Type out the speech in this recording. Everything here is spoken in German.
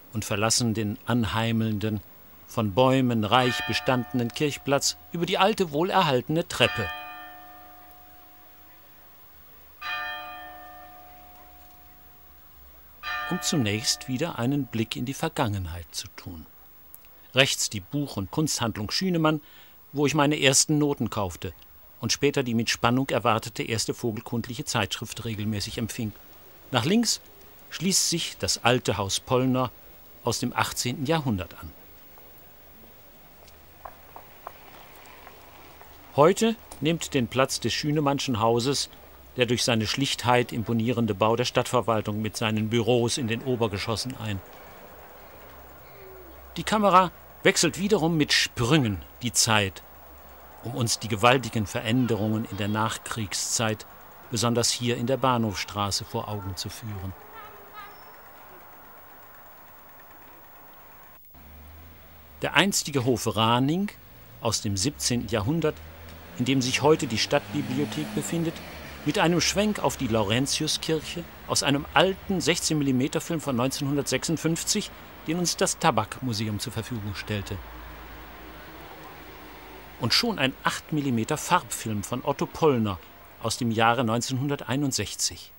und verlassen den anheimelnden, von Bäumen reich bestandenen Kirchplatz über die alte, wohlerhaltene Treppe. Um zunächst wieder einen Blick in die Vergangenheit zu tun. Rechts die Buch- und Kunsthandlung Schünemann, wo ich meine ersten Noten kaufte und später die mit Spannung erwartete erste vogelkundliche Zeitschrift regelmäßig empfing. Nach links schließt sich das alte Haus Pollner aus dem 18. Jahrhundert an. Heute nimmt den Platz des Schünemannschen Hauses der durch seine Schlichtheit imponierende Bau der Stadtverwaltung mit seinen Büros in den Obergeschossen ein. Die Kamera wechselt wiederum mit Sprüngen die Zeit, um uns die gewaltigen Veränderungen in der Nachkriegszeit, besonders hier in der Bahnhofstraße, vor Augen zu führen. Der einstige Hof Raning aus dem 17. Jahrhundert, in dem sich heute die Stadtbibliothek befindet, mit einem Schwenk auf die Laurentiuskirche aus einem alten 16mm-Film von 1956, den uns das Tabakmuseum zur Verfügung stellte. Und schon ein 8mm Farbfilm von Otto Pollner aus dem Jahre 1961.